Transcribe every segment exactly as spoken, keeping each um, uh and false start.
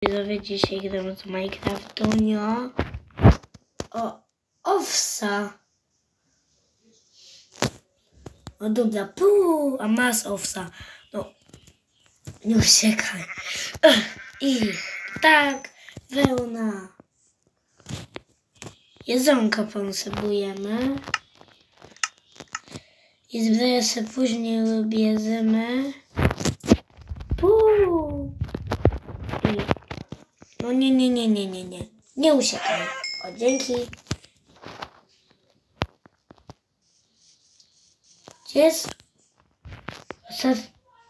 Widzowie, dzisiaj gramy z Minecraftunio. O, owsa. No dobra, puu, a masz owsa. No, nie uciekaj. I tak, wełna. Jedzonko potrzebujemy. I zbroję sobie później bierzemy. Puu. I... No nie, nie, nie, nie, nie, nie. Nie uciekaj. O, dzięki. Gdzie jest? Ostat...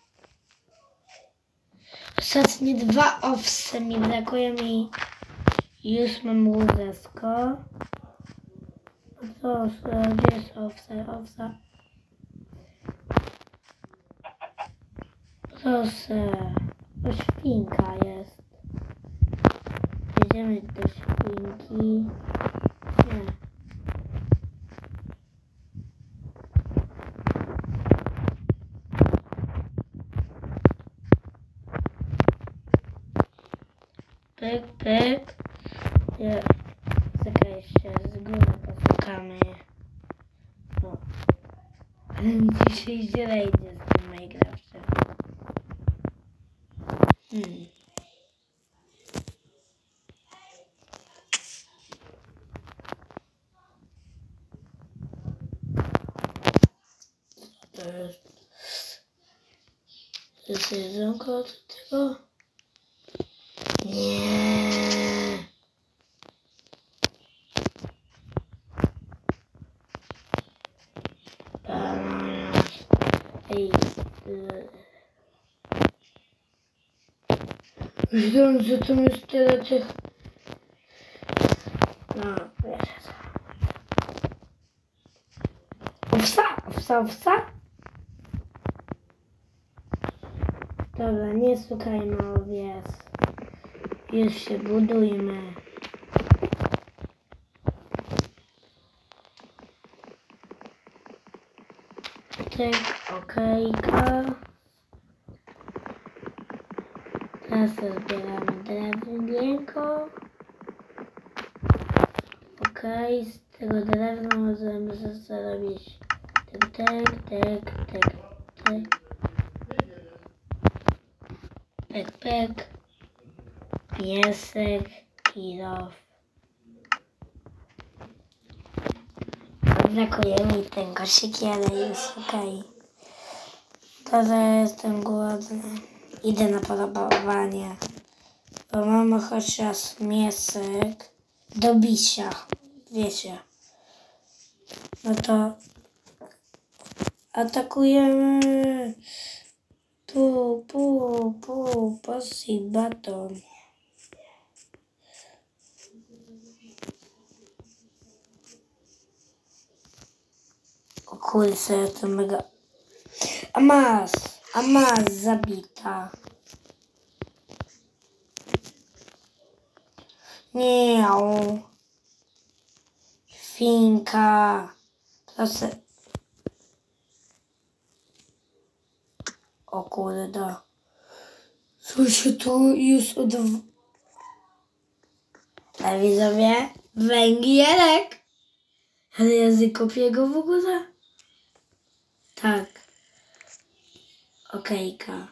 Ostatnie dwa owce mi brakuje mi. Już mam łóżeczko. Proszę, gdzie jest owca? Owca. Proszę. To świnka jest. Jedziemy do świnki. Nie. Pyk, pyk. Nie. Czekaj jeszcze, z góry posłuchamy. No. Ale mi dzisiaj źle idzie z tym Minecraftem. Hmm. Co to jest? To jest jedzonko od tego? Nie. Ej. Myślałem, że to jest tyle tych... No, wiesz. Owsa, owsa, owsa? Dobra, nie słuchajmy owiec. Już się budujmy. Tak, okejka. Teraz zbieramy drewienko. Okej, z tego drewna możemy zarobić tak, tak, tak, tak, tak. Pek, pek. Piesek, kilof. Brakuje mi ten koszyki, ale już okej. Teraz jestem głodny. Idę na polowanie. Bo mamy chociaż miesek do bicia. Wiecie. No to atakujemy. Tu, pu, pu, posi, baton. O kurczę, jestem mega... A masz, a masz zabita. Nie. Świnka. Proszę. O kurde. Co się tu już od... A widzowie? Węgielek. Ale ja zakopię go w ogóle? Tak. Okejka.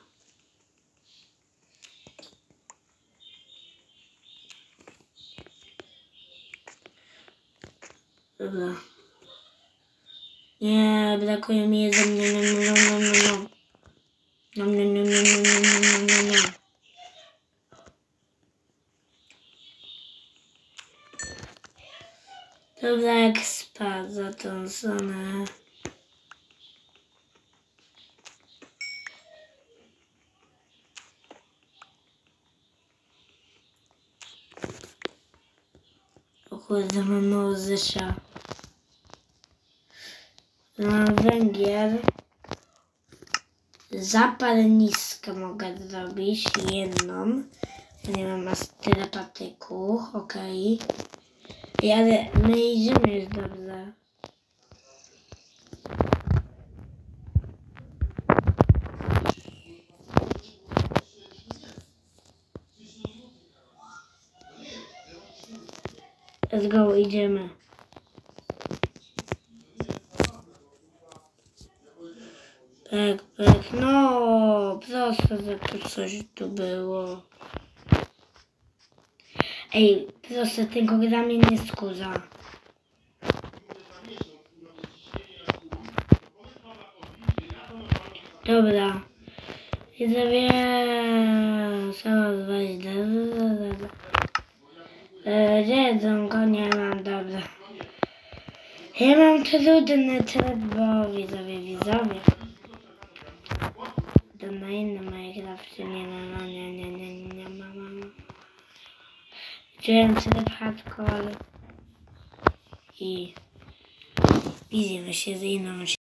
Dobra. Nie, brakuje mi jedzenia. No, no, no, no, no. No, no, no, no, no, no, no, no, no. Dobra, jak spadł za tą stronę. O kurde, mam mało zysza. Mam węgiel. Zapalniskę mogę zrobić, jedną. Nie mam aż tyle patyków, okej. Okay. Ale my idziemy już dobrze. Let's go, idziemy. Tak, tak, no, proszę, że tu coś tu było. Ej, proszę, tego gra mnie nie skórza. Dobra. Widzowie, trzeba wejść. Jedzonko nie mam, dobra. Ja mam trudny tryb, bo widzowie, widzowie. To na innym Minecrafcie nie ma, nie, nie, nie, nie, nie ma, ma. Wziąłem tryb hardcore i widzimy się z inną